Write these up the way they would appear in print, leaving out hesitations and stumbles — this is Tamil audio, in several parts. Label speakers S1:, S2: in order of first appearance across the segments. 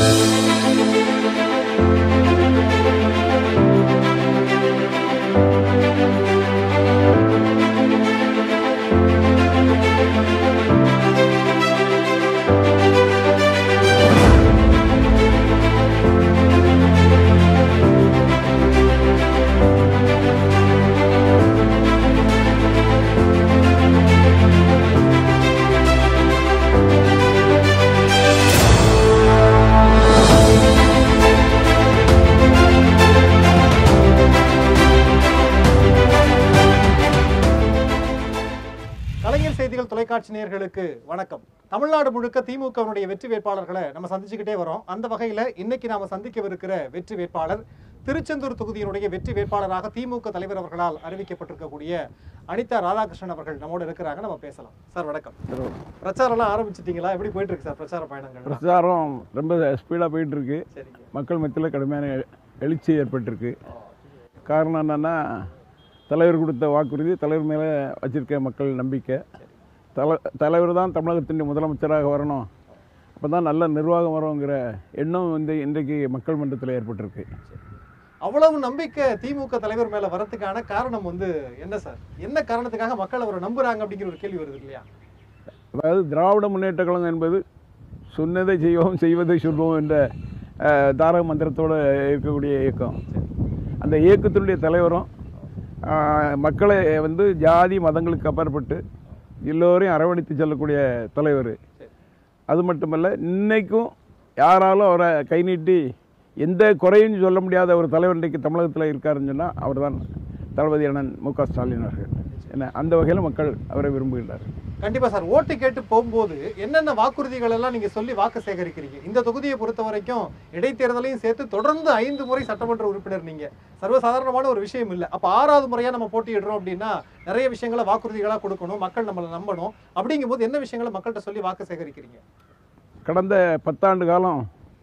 S1: கலைஞர் செய்திகள் தொலைக்காட்சி நேயர்களுக்கு வணக்கம். தமிழ்நாடு முழுக்க திமுகவுடைய வெற்றி வேட்பாளர்களை நம்ம சந்திச்சுக்கிட்டே வரோம். அந்த வகையில இன்னைக்கு நாம சந்திக்கவிருக்கிற வெற்றி வேட்பாளர் திருச்செந்தூர் தொகுதியினுடைய வெற்றி வேட்பாளராக திமுக தலைவர் அவர்களால் அறிவிக்கப்பட்டிருக்கக்கூடிய அனிதா ராதாகிருஷ்ணன் அவர்கள் நம்மோடு இருக்கிறாங்க. நம்ம பேசலாம். சார் வணக்கம். பிரச்சாரம் எல்லாம் ஆரம்பிச்சிட்டீங்களா? எப்படி போயிட்டு இருக்கு சார் பிரச்சார பயணங்கள்?
S2: பிரச்சாரம் ரொம்ப ஸ்பீடா போயிட்டு இருக்கு. மக்கள் மத்தியில் கடுமையான எழுச்சி ஏற்பட்டிருக்கு. காரணம் என்னன்னா, தலைவர் கொடுத்த வாக்குறுதி, தலைவர் மேலே வச்சிருக்க மக்கள் நம்பிக்கை. தலைவர் தான் தமிழகத்தின் முதலமைச்சராக வரணும், அப்போ தான் நல்ல நிர்வாகம் வருங்கிற எண்ணம் இன்றைக்கு மக்கள் மன்றத்தில் ஏற்பட்டிருக்கு.
S1: அவ்வளவு நம்பிக்கை திமுக தலைவர் மேலே வரதுக்கான காரணம் என்ன சார்? என்ன காரணத்துக்காக மக்கள் அவரை நம்புறாங்க அப்படிங்கிற ஒரு கேள்வி வருது இல்லையா?
S2: அதாவது திராவிட முன்னேற்ற கழகம் என்பது சொன்னதை செய்வோம் செய்வதை சொல்வோம் என்ற தாரக மந்திரத்தோடு இருக்கக்கூடிய இயக்கம். அந்த இயக்கத்தினுடைய தலைவரும் மக்களை ஜாதி மதங்களுக்கு அப்பாற்பட்டு எல்லோரையும் அரவணைத்து செல்லக்கூடிய தலைவர். அது மட்டுமல்ல, இன்னைக்கும் யாராலும் அவரை கை நீட்டி எந்த குறையும் சொல்ல முடியாத ஒரு தலைவர் இன்றைக்கு தமிழகத்தில் இருக்காருன்னு சொன்னால் அவர் தான் தளபதி அண்ணன் மு.க. ஸ்டாலின் அவர்கள். என்ன அந்த வகையில் மக்கள் அவரை விரும்புகின்றார்.
S1: கண்டிப்பா சார். ஓட்டு கேட்டு போகும்போது என்னென்ன வாக்குறுதிகள் எல்லாம் நீங்க சொல்லி வாக்கு சேகரிக்கிறீங்க? இந்த தொகுதியை பொறுத்த வரைக்கும் இடைத்தேர்தலையும் சேர்த்து தொடர்ந்து 5 முறை சட்டமன்ற உறுப்பினர் நீங்க. சர்வசாதாரணமான ஒரு விஷயம் இல்லை. அப்ப 6வது முறையா நம்ம போட்டியிடுறோம் அப்படின்னா நிறைய விஷயங்களை வாக்குறுதிகளா கொடுக்கணும், மக்கள் நம்மளை நம்பணும். அப்படிங்கும் போது என்ன விஷயங்களை மக்கள்கிட்ட சொல்லி வாக்கு சேகரிக்கிறீங்க?
S2: கடந்த 10 ஆண்டு காலம்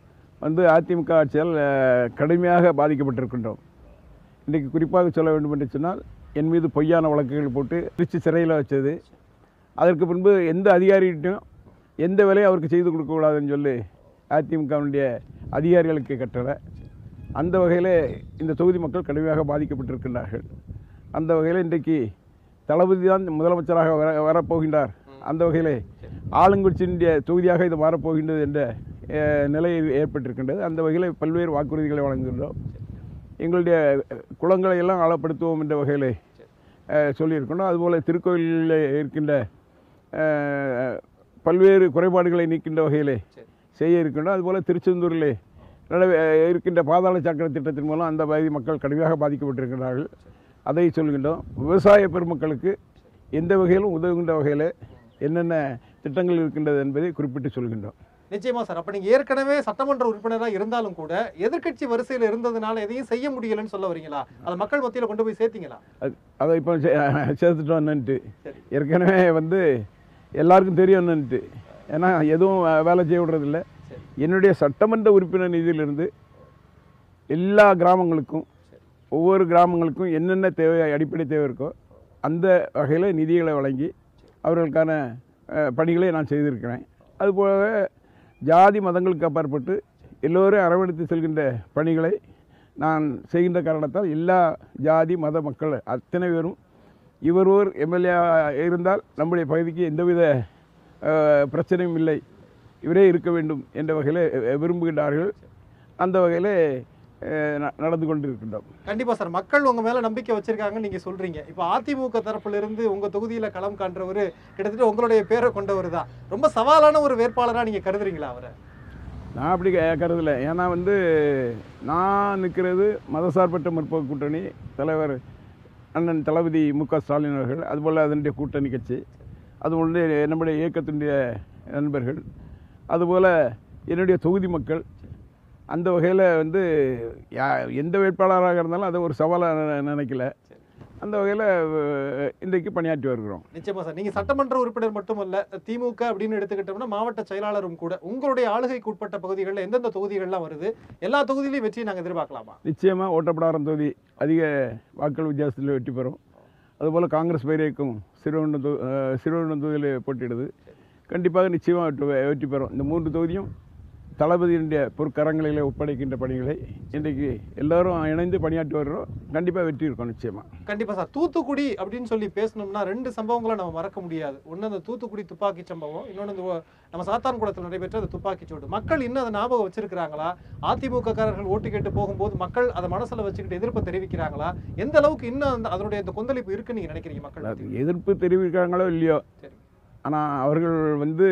S2: அதிமுக ஆட்சியால் கடுமையாக பாதிக்கப்பட்டிருக்கின்றோம். இன்றைக்கு குறிப்பாக சொல்ல வேண்டும் என்று சொன்னால், என் மீது பொய்யான வழக்குகள் போட்டு திருச்சி சிறையில் வச்சது, அதற்கு பின்பு எந்த அதிகாரிகிட்டையும் எந்த வேலையும் அவருக்கு செய்து கொடுக்கக்கூடாதுன்னு சொல்லி அதிமுகவுடைய அதிகாரிகளுக்கு கட்டளை. அந்த வகையில் இந்த தொகுதி மக்கள் கடுமையாக பாதிக்கப்பட்டிருக்கின்றார்கள். அந்த வகையில் இன்றைக்கு தளபதி தான் முதலமைச்சராக வரப்போகின்றார். அந்த வகையில் ஆளுங்கட்சியினுடைய தொகுதியாக இது மாறப்போகின்றது என்ற நிலை ஏற்பட்டிருக்கின்றது. அந்த வகையில் பல்வேறு வாக்குறுதிகளை வழங்குகின்றோம். எங்களுடைய குளங்களை எல்லாம் ஆழப்படுத்துவோம் என்ற வகையில் சொல்லியிருக்கின்றோம். அதுபோல் திருக்கோயிலில் இருக்கின்ற பல்வேறு குறைபாடுகளை நீக்கின்ற வகையிலே செய்ய இருக்கின்றோம். அதுபோல் திருச்செந்தூரிலே இருக்கின்ற பாதாள சாக்கடை திட்டத்தின் மூலம் அந்த பகுதி மக்கள் கடுமையாக பாதிக்கப்பட்டிருக்கிறார்கள். அதை சொல்கின்றோம். விவசாய பெருமக்களுக்கு எந்த வகையிலும் உதவுகின்ற வகையில் என்னென்ன திட்டங்கள் இருக்கின்றது என்பதை குறிப்பிட்டு சொல்கின்றோம்.
S1: நிச்சயமா சார். அப்ப நீங்க ஏற்கனவே சட்டமன்ற உறுப்பினராக இருந்தாலும் கூட எதிர்கட்சி வரிசையில் இருந்ததுனால எதையும் செய்ய முடியலன்னு சொல்ல வரீங்களா? அதை மக்கள் மத்தியில் கொண்டு போய் சேர்த்தீங்களா?
S2: அதை இப்போ சேர்த்துட்டோன்னுட்டு ஏற்கனவே எல்லாருக்கும் தெரியும்னுட்டு. ஏன்னா எதுவும் வேலை செய்ய விடுறதில்லை. என்னுடைய சட்டமன்ற உறுப்பினர் நிதியிலிருந்து எல்லா கிராமங்களுக்கும், ஒவ்வொரு கிராமங்களுக்கும் என்னென்ன தேவை, அடிப்படை தேவை இருக்கோ அந்த வகையில் நிதிகளை வழங்கி அவர்களுக்கான பணிகளை நான் செய்திருக்கிறேன். அதுபோல ஜாதி மதங்களுக்கு அப்பாற்பட்டு எல்லோரும் அரவணைத்து செல்கின்ற பணிகளை நான் செய்கின்ற காரணத்தால் எல்லா ஜாதி மத மக்கள் அத்தனை பேரும் இவர் ஒரு எம்எல்ஏ இருந்தால் நம்முடைய பகுதிக்கு எந்தவித பிரச்சனையும் இல்லை, இவரே இருக்க வேண்டும் என்ற வகையில் விரும்புகின்றார்கள். அந்த வகையில் நடந்து கொண்டு இருக்கின்றோம்.
S1: கண்டிப்பா சார். மக்கள் உங்க மேல நம்பிக்கை வச்சிருக்காங்கன்னு நீங்க சொல்றீங்க. இப்போ அதிமுக தரப்புல இருந்து உங்க தொகுதியில களம் காண்றவர் கிட்டத்தட்ட உங்களுடைய பேரை கொண்டவர் தான். ரொம்ப சவாலான ஒரு வேட்பாளரா நீங்க கருதுறீங்களா அவரை?
S2: நான் அப்படி கருதலை. ஏன்னா நான் நிற்கிறது மதசார்பற்ற முற்போக்கு கூட்டணி தலைவர் அண்ணன் தளபதி மு.க. ஸ்டாலின் அவர்கள், அதுபோல் அதனுடைய கூட்டணி கட்சி, அதுபோல் நம்முடைய இயக்கத்தினுடைய நண்பர்கள், அதுபோல் என்னுடைய தொகுதி மக்கள். அந்த வகையில் எந்த வேட்பாளராக இருந்தாலும் அதை ஒரு சவாலாக நினைக்கல. அந்த வகையில் இன்றைக்கு பணியாற்றி வருகிறோம்.
S1: நிச்சயமா சார். நீங்கள் சட்டமன்ற உறுப்பினர் மட்டுமல்ல, திமுக அப்படின்னு எடுத்துக்கிட்டோம்னா மாவட்ட செயலாளரும் கூட. உங்களுடைய ஆளுகைக்கு உட்பட்ட பகுதிகளில் எந்தெந்த தொகுதிகள்லாம் வருது? எல்லா தொகுதியிலையும் வெற்றியை நாங்கள் எதிர்பார்க்கலாமா?
S2: நிச்சயமாக ஓட்டப்படாரம் தொகுதி அதிக வாக்கள் வித்தியாசத்தில் வெற்றி பெறும். அதுபோல் காங்கிரஸ் பேரேக்கும் சிறுவண்டம் தொகுதியில் போட்டியிடுது. கண்டிப்பாக நிச்சயமாக வெற்றி பெறும். இந்த 3 தொகுதியும் தளபதியினுடைய பொற்கரங்களிலே ஒப்படைக்கின்ற பணிகளை இன்றைக்கு எல்லாரும் இணைந்து பணியாற்றி வர்றோம். கண்டிப்பாக வெற்றி இருக்கும் நிச்சயமாக.
S1: கண்டிப்பாக சார். தூத்துக்குடி அப்படின்னு சொல்லி பேசணும்னா 2 சம்பவங்களை நம்ம மறக்க முடியாது. ஒன்று அந்த தூத்துக்குடி துப்பாக்கி சம்பவம், இன்னொன்று நம்ம சாத்தான்குளத்தில் நடைபெற்ற அந்த துப்பாக்கி சூடு. மக்கள் இன்னும் அதை ஞாபகம் வச்சிருக்கிறாங்களா? அதிமுக காரர்கள் ஓட்டு கேட்டு போகும்போது மக்கள் அதை மனசில் வச்சுக்கிட்டு எதிர்ப்பை தெரிவிக்கிறாங்களா? எந்த அளவுக்கு இன்னும் அதனுடைய அந்த கொந்தளிப்பு இருக்குன்னு நீங்கள் நினைக்கிறீங்க? மக்கள்
S2: எதிர்ப்பு தெரிவிக்கிறாங்களோ இல்லையோ, ஆனால் அவர்கள் வந்து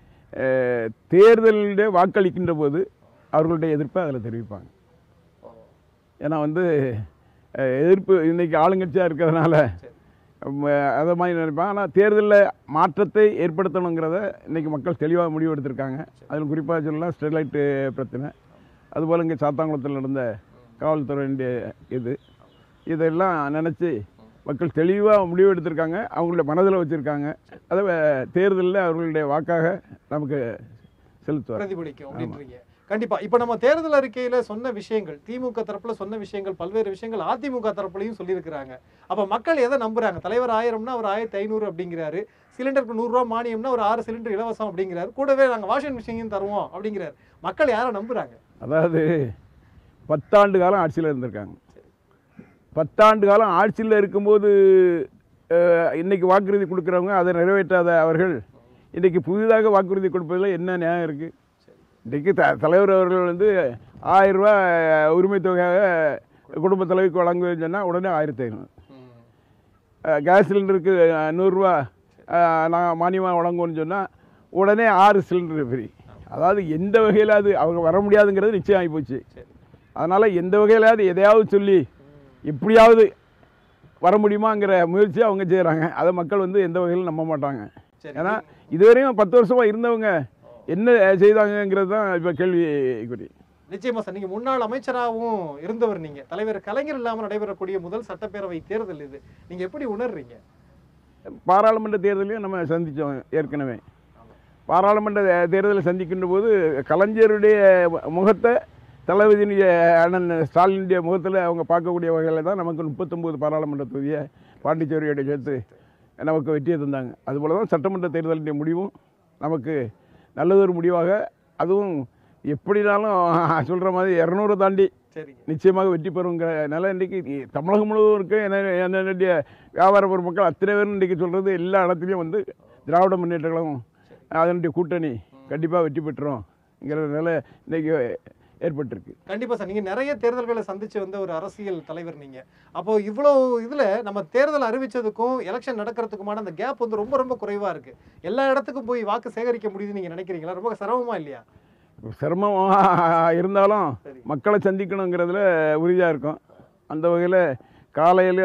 S2: தேர்தலில் வாக்களிக்கின்ற போது அவர்களுடைய எதிர்ப்பை அதில் தெரிவிப்பாங்க. ஏன்னா வந்து எதிர்ப்பு இன்றைக்கி ஆளுங்கட்சியாக இருக்கிறதுனால அதை மாதிரி நினைப்பாங்க. ஆனால் தேர்தலில் மாற்றத்தை ஏற்படுத்தணுங்கிறத இன்றைக்கி மக்கள் தெளிவாக முடிவு எடுத்திருக்காங்க. அதில் குறிப்பாக சொல்லலாம் ஸ்டெர்லைட்டு பிரச்சனை, அதுபோல் இங்கே சாத்தாங்குளத்தில் நடந்த காவல்துறையினுடைய இதெல்லாம் நினச்சி மக்கள் தெளிவாக முடிவு எடுத்திருக்காங்க. அவங்களுடைய மனதில் வச்சுருக்காங்க. அதை தேர்தலில் அவர்களுடைய வாக்காக நமக்கு செலுத்துவார்,
S1: பிரதிபலிக்கும் அப்படின்றீங்க. கண்டிப்பா. இப்ப நம்ம தேர்தல் அறிக்கையில சொன்ன விஷயங்கள், திமுக தரப்புல சொன்ன விஷயங்கள், பல்வேறு விஷயங்கள் அதிமுக தரப்புலையும் சொல்லியிருக்கிறாங்க. அப்ப மக்கள் எதை நம்புறாங்க? தலைவர் 1000னா அவர் 1500 அப்படிங்கிறாரு, சிலிண்டருக்கு 100 ரூபா மானியம்னா ஒரு 6 சிலிண்டர் இலவசம் அப்படிங்கிறாரு, கூடவே நாங்க வாஷிங் மிஷினையும் தருவோம் அப்படிங்கிறாரு. மக்கள் யாரை நம்புறாங்க?
S2: அதாவது 10 ஆண்டு காலம் ஆட்சியில் இருந்திருக்காங்க. 10 ஆண்டு காலம் ஆட்சியில் இருக்கும்போது இன்னைக்கு வாக்குறுதி கொடுக்குறவங்க அதை நிறைவேற்றாத அவர்கள் இன்றைக்கு புதிதாக வாக்குறுதி கொடுப்பதில் என்ன நியாயம் இருக்குது? இன்றைக்கு தலைவர் அவர்கள் வந்து 1000 ரூபா உரிமை தொகையாக குடும்ப தலைவிக்கு வழங்குவேன்னு சொன்னால் உடனே 1500. கேஸ் சிலிண்டருக்கு 100 ரூபா நான் மானியமாக வழங்குவேன்னு சொன்னால் உடனே 6 சிலிண்டர் ஃப்ரீ. அதாவது எந்த வகையில் அது அவங்க வர முடியாதுங்கிறது நிச்சயம் ஆகி போச்சு. அதனால் எந்த வகையிலாவது எதையாவது சொல்லி எப்படியாவது வர முடியுமாங்கிற முயற்சியை அவங்க செய்கிறாங்க. அதை மக்கள் வந்து எந்த வகையிலும் நம்ப மாட்டாங்க. ஏன்னா இதுவரையும் 10 வருஷமாக இருந்தவங்க என்ன செய்தாங்கிறது தான் இப்போ கேள்விக்குறி.
S1: நிச்சயமா சார். நீங்க முன்னாள் அமைச்சராகவும் இருந்தவர், நீங்க தலைவர் கலைஞர் இல்லாமல் நடைபெறக்கூடிய முதல் சட்டப்பேரவை தேர்தல் இது. நீங்க எப்படி உணர்றீங்க?
S2: பாராளுமன்ற தேர்தலையும் நம்ம சந்தித்தோம் ஏற்கனவே. பாராளுமன்ற தேர்தலை சந்திக்கின்ற போது கலைஞருடைய முகத்தை தளபதியினுடைய அண்ணன் ஸ்டாலினுடைய முகத்தில் அவங்க பார்க்கக்கூடிய வகையில் தான் நமக்கு 39 பாராளுமன்ற தொகுதியை பாண்டிச்சேரியோட சேர்த்து நமக்கு வெற்றியை தந்தாங்க. அதுபோல் தான் சட்டமன்ற தேர்தலுடைய முடிவும் நமக்கு நல்லதொரு முடிவாக, அதுவும் எப்படினாலும் சொல்கிற மாதிரி 200 தாண்டி நிச்சயமாக வெற்றி பெறுங்கிற நிலை இன்றைக்கி தமிழகம் முழுவதும் இருக்குது. என்னுடைய வியாபார பொருட்கள் அத்தனை பேரும் இன்றைக்கி சொல்கிறது எல்லா இடத்துலையும் வந்து திராவிட முன்னேற்ற கழகம் அதனுடைய கூட்டணி கண்டிப்பாக வெற்றி பெற்றோங்கிற நிலை இன்றைக்கி ஏற்பட்டிருக்கு.
S1: கண்டிப்பா சார். நீங்க நிறைய தேர்தல்களை சந்திச்சு வந்த ஒரு அரசியல் தலைவர் நீங்க. அப்போ இவ்வளோ இதுல நம்ம தேர்தல் அறிவிச்சதுக்கும் எலெக்ஷன் நடக்கிறதுக்குமான அந்த கேப் வந்து ரொம்ப ரொம்ப குறைவா இருக்கு. எல்லா இடத்துக்கும் போய் வாக்கு சேகரிக்க முடியுதுன்னு நீங்க நினைக்கிறீங்களா? ரொம்ப சிரமமா இல்லையா?
S2: சிரமமாக இருந்தாலும் மக்களை சந்திக்கணுங்கிறதுல உறுதியாக இருக்கும். அந்த வகையில் காலையில்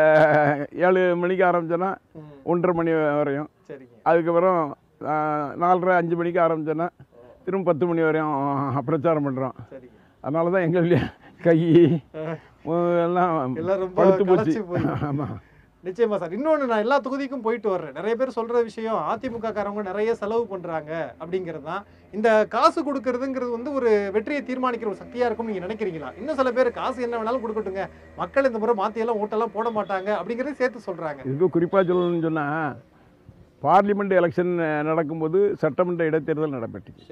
S2: 7 மணிக்கு ஆரம்பிச்சோன்னா 1:30 மணி வரையும், அதுக்கப்புறம் 4:30 5 மணிக்கு ஆரம்பிச்சோன்னா திரும்ப 10 மணி வரையும் பிரச்சாரம் பண்ணுறோம். அதனால தான் எங்களுடைய கை எல்லாம் படுத்து போச்சு. ஆமாம்,
S1: நிச்சயமா சார். இன்னொன்று, நான் எல்லா தொகுதிக்கும் போயிட்டு வர்றேன். நிறைய பேர் சொல்கிற விஷயம் அதிமுக காரவங்க நிறைய செலவு பண்ணுறாங்க அப்படிங்கிறது தான். இந்த காசு கொடுக்கறதுங்கிறது வந்து ஒரு வெற்றியை தீர்மானிக்கிற ஒரு சக்தியாக இருக்கும்னு நீங்கள் நினைக்கிறீங்களா? இன்னும் சில பேர் காசு என்ன வேணாலும் கொடுக்கட்டுங்க, மக்கள் இந்த முறை மாற்றியெல்லாம் ஓட்டெல்லாம் போட மாட்டாங்க அப்படிங்கிறத சேர்த்து சொல்கிறாங்க.
S2: இதுக்கு குறிப்பாக சொல்லணும்னு சொன்னால், பார்லிமெண்ட் எலெக்ஷன் நடக்கும்போது சட்டமன்ற இடைத்தேர்தல் நடைபெற்றுச்சு.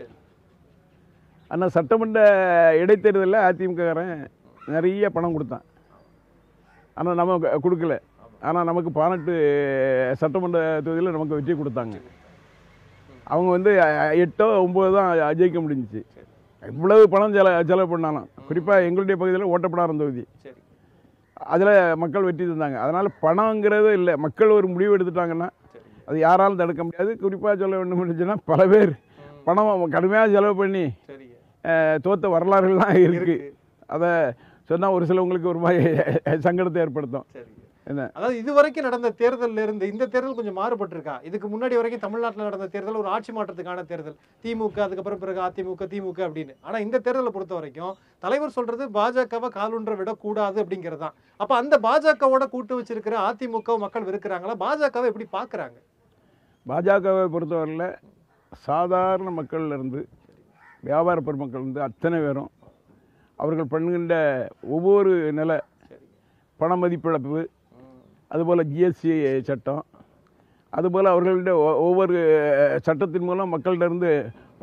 S2: ஆனால் சட்டமன்ற இடைத்தேர்தலில் அதிமுககாரன் நிறைய பணம் கொடுத்தான். ஆனால் நம்ம கொடுக்கல. ஆனால் நமக்கு 18 சட்டமன்ற தொகுதியில் நமக்கு வெற்றி கொடுத்தாங்க. அவங்க வந்து 8 9 தான் ஜெயிக்க முடிஞ்சிச்சு. இவ்வளவு பணம் செலவு பண்ணாலும், குறிப்பாக எங்களுடைய பகுதியில் ஓட்டப்படாத தொகுதி, அதில் மக்கள் வெற்றி தந்தாங்க. அதனால் பணங்கிறது இல்லை, மக்கள் ஒரு முடிவு எடுத்துட்டாங்கன்னா அது யாராலும் தடுக்க முடியாது. குறிப்பாக சொல்ல வேண்டும் இருந்துச்சுன்னா, பல பேர் பணம் கடுமையாக செலவு பண்ணி தோற்ற வரலாறுலாம் இருக்குது. அதை சொன்னால் ஒரு சிலவங்களுக்கு ஒரு மாதிரி சங்கடத்தை ஏற்படுத்தும். என்ன,
S1: அதாவது இதுவரைக்கும் நடந்த தேர்தலில் இருந்து இந்த தேர்தல் கொஞ்சம் மாறுபட்டிருக்கா? இதுக்கு முன்னாடி வரைக்கும் தமிழ்நாட்டில் நடந்த தேர்தல் ஒரு ஆட்சி மாற்றத்துக்கான தேர்தல், திமுக அதுக்கப்புறம் பிறகு அதிமுக திமுக அப்படின்னு. ஆனால் இந்த தேர்தலை பொறுத்த வரைக்கும் தலைவர் சொல்றது பாஜகவை காலூன்ற விடக்கூடாது அப்படிங்கிறது தான். அப்போ அந்த பாஜகவோட கூட்டு வச்சிருக்கிற அதிமுக மக்கள் வெறுக்கிறாங்களா? பாஜகவை எப்படி பார்க்குறாங்க?
S2: பாஜகவை பொறுத்தவரையில் சாதாரண மக்கள்லேருந்து வியாபார பெருமக்கள் வந்து அத்தனை பேரும் அவர்கள் பண்ணுகின்ற ஒவ்வொரு நிலை பண மதிப்பிழப்பு, அதுபோல் ஜிஎஸ்டி சட்டம், அதுபோல் அவர்களுடைய ஒவ்வொரு சட்டத்தின் மூலம் மக்களிடருந்து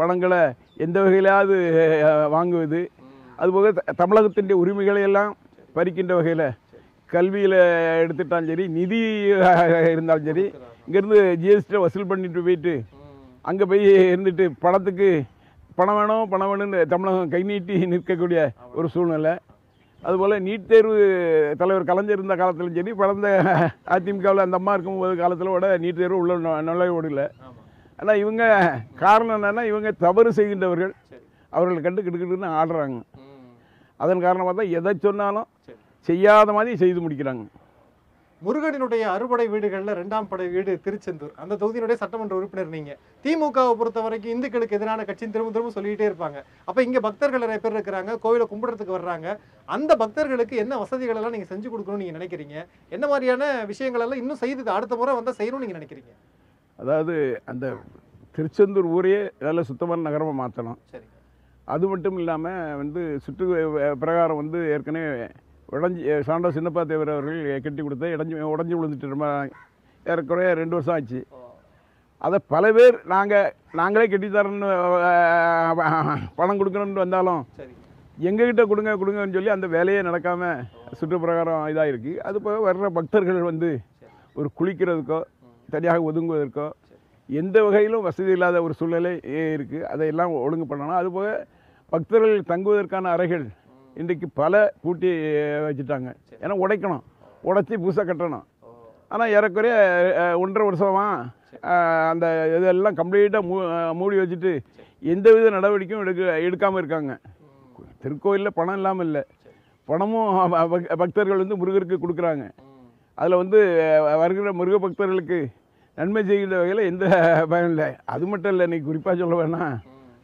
S2: பணங்களை எந்த வகையிலாவது வாங்குவது, அதுபோக தமிழகத்தின் உரிமைகளை எல்லாம் பறிக்கின்ற வகையில் கல்வியில் எடுத்துட்டாலும் சரி, நிதி இருந்தாலும் சரி, இங்கேருந்து ஜிஎஸ்டியில் வசூல் பண்ணிட்டு போயிட்டு அங்கே போய் இருந்துட்டு பணம் வேணும்னு தமிழகம் கை நீட்டி நிற்கக்கூடிய ஒரு சூழ்நிலை. அதுபோல் நீட் தேர்வு தலைவர் கலைஞர் இருந்த காலத்திலும் சரி, பழந்த அதிமுகவில் அந்த அம்மா இருக்கும்போது காலத்தில் கூட நீட் தேர்வு உள்ள நுழைவுடல. ஆனால் இவங்க காரணம் என்னென்னா, இவங்க தவறு செய்கின்றவர்கள், அவர்களை கண்டு கிட்டுக்கிட்டுன்னு ஆடுறாங்க. அதன் காரணமாக தான் எதை சொன்னாலும் செய்யாத மாதிரி செய்து முடிக்கிறாங்க.
S1: முருகனினுடைய அறுபடை வீடுகளில் 2ஆம் படை வீடு திருச்செந்தூர், அந்த தொகுதியினுடைய சட்டமன்ற உறுப்பினர் நீங்க. திமுகவை பொறுத்த வரைக்கும் இந்துக்களுக்கு எதிரான கட்சின்னு திரும்ப சொல்லிக்கிட்டே இருப்பாங்க. அப்ப இங்க பக்தர்கள் நிறைய பேர் இருக்கிறாங்க, கோவிலை கும்பிடுறதுக்கு வர்றாங்க. அந்த பக்தர்களுக்கு என்ன வசதிகள் எல்லாம் நீங்க செஞ்சு கொடுக்கணும்னு நீங்க நினைக்கிறீங்க? என்ன மாதிரியான விஷயங்கள் எல்லாம் இன்னும் செய்து அடுத்த முறை வந்தா செய்யணும்னு நீங்க நினைக்கிறீங்க?
S2: அதாவது அந்த திருச்செந்தூர் ஊரையே நல்ல சுத்தமான நகரமாக மாற்றணும்.
S1: சரி.
S2: அது மட்டும் இல்லாமல் சுற்று பிரகாரம் ஏற்கனவே சாண்டோ சின்னப்பா தேவர் அவர்கள் கட்டி கொடுத்த உடஞ்சி விழுந்துட்டு ரொம்ப ஏறக்குறைய 2 வருஷம் ஆச்சு. அதை பல பேர் நாங்களே கட்டித்தரேன்னு பணம் கொடுக்கணும்னு வந்தாலும் எங்ககிட்ட கொடுங்கன்னு சொல்லி அந்த வேலையே நடக்காமல் சுற்றுப்பிரகாரம் இதாக இருக்குது. அது போக வர்ற பக்தர்கள் ஒரு குளிக்கிறதுக்கோ தனியாக ஒதுங்குவதற்கோ எந்த வகையிலும் வசதி இல்லாத ஒரு சூழ்நிலை இருக்குது. அதையெல்லாம் ஒழுங்கு பண்ணணும். அதுபோக பக்தர்கள் தங்குவதற்கான அறைகள் இன்றைக்கு பல கூட்டி வச்சுட்டாங்க. ஏன்னா உடைச்சி புதுசாக கட்டணும். ஆனால் ஏறக்குறைய 1.5 வருஷமாக அந்த இதெல்லாம் கம்ப்ளீட்டாக மூடி வச்சுட்டு எந்தவித நடவடிக்கையும் எடுக்காமல் இருக்காங்க. திருக்கோயிலில் பணம் இல்லாமல் இல்லை, பணமும் பக்தர்கள் முருகருக்கு கொடுக்குறாங்க. அதில் வருகிற முருக பக்தர்களுக்கு நன்மை செய்கின்ற வகையில் எந்த பயன் இல்லை. அது மட்டும் இல்லை, இன்றைக்கி குறிப்பாக சொல்ல வேணால்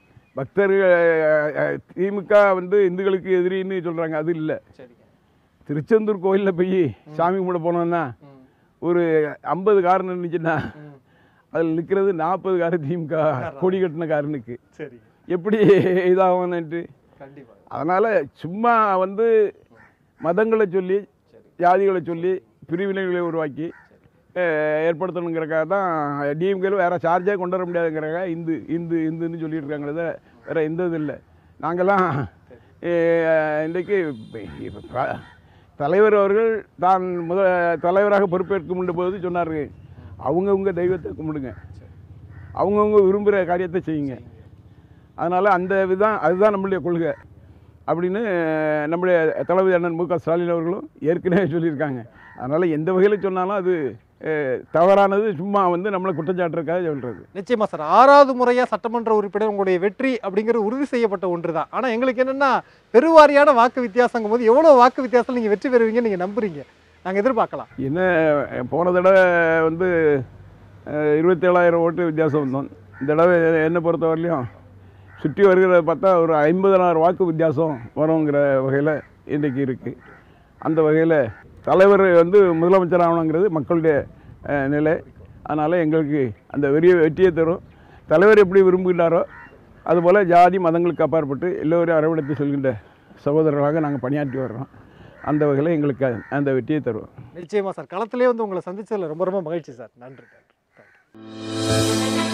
S2: பக்தர்கள் திமுக இந்துக்களுக்கு எதிரின்னு சொல்கிறாங்க. அது இல்லை. திருச்செந்தூர் கோயிலில் போய் சாமி கும்பிட போனோம்னா ஒரு 50 கார் நின்றுச்சுன்னா அதில் நிற்கிறது 40 கார் திமுக கொடி கட்டின காரனுக்கு எப்படி இதாகும்னுட்டு. அதனால் சும்மா மதங்களை சொல்லி ஜாதிகளை சொல்லி பிரிவினைகளை உருவாக்கி ஏற்படுத்தணுங்கிறக்காக தான் டிஎம்கேல வேறு சார்ஜே கொண்டு வர முடியாதுங்கிறக்காக இந்துன்னு சொல்லிட்டு இருக்காங்களே, வேறு எந்த இது இல்லை. நாங்கள்லாம் இன்றைக்கு தலைவர் அவர்கள் தான் தலைவராக பொறுப்பேற்கும் போது சொன்னார், அவங்கவுங்க தெய்வத்தை கும்பிடுங்க, அவங்கவுங்க விரும்புகிற காரியத்தை செய்யுங்க. அதனால் அதுதான் நம்மளுடைய கொள்கை அப்படின்னு நம்முடைய தளபதி அண்ணன் மு.க. ஸ்டாலின் அவர்களும் ஏற்கனவே சொல்லியிருக்காங்க. அதனால் எந்த வகையில் சொன்னாலும் அது தவறானது, சும்மா நம்மளை குற்றச்சாட்டுறதுக்காக சொல்கிறது.
S1: நிச்சயமா சார், 6வது முறையாக சட்டமன்ற உறுப்பினர் உங்களுடைய வெற்றி அப்படிங்கிறது உறுதி செய்யப்பட்ட ஒன்று தான். ஆனால் எங்களுக்கு என்னென்னா பெருவாரியான வாக்கு வித்தியாசங்கும் போது எவ்வளோ வாக்கு வித்தியாசம் நீங்கள் வெற்றி பெறுவீங்கன்னு நீங்கள் நம்புறீங்க? நாங்கள் எதிர்பார்க்கலாம்.
S2: என்ன போன தடவை 27,000 ஓட்டு வித்தியாசம் வந்தோம். இந்த தடவை என்னை பொறுத்த வரலையும் சுற்றி வருகிறத பார்த்தா ஒரு 50,000 வாக்கு வித்தியாசம் வருங்கிற வகையில் இன்றைக்கு இருக்குது. அந்த வகையில் தலைவர் முதலமைச்சர் ஆகணுங்கிறது மக்களுடைய நிலை. அதனால் எங்களுக்கு அந்த வெற்றியை தரும். தலைவர் எப்படி விரும்புகின்றாரோ அதுபோல் ஜாதி மதங்களுக்கு அப்பாற்பட்டு எல்லோரையும் அரவணைத்து சொல்கின்ற சகோதரர்களாக நாங்கள் பணியாற்றி வர்றோம். அந்த வகையில் எங்களுக்கு அந்த வெற்றியை தருவோம்.
S1: நிச்சயமாக சார், களத்திலே உங்களை சந்தித்ததில் ரொம்ப ரொம்ப மகிழ்ச்சி சார். நன்றி.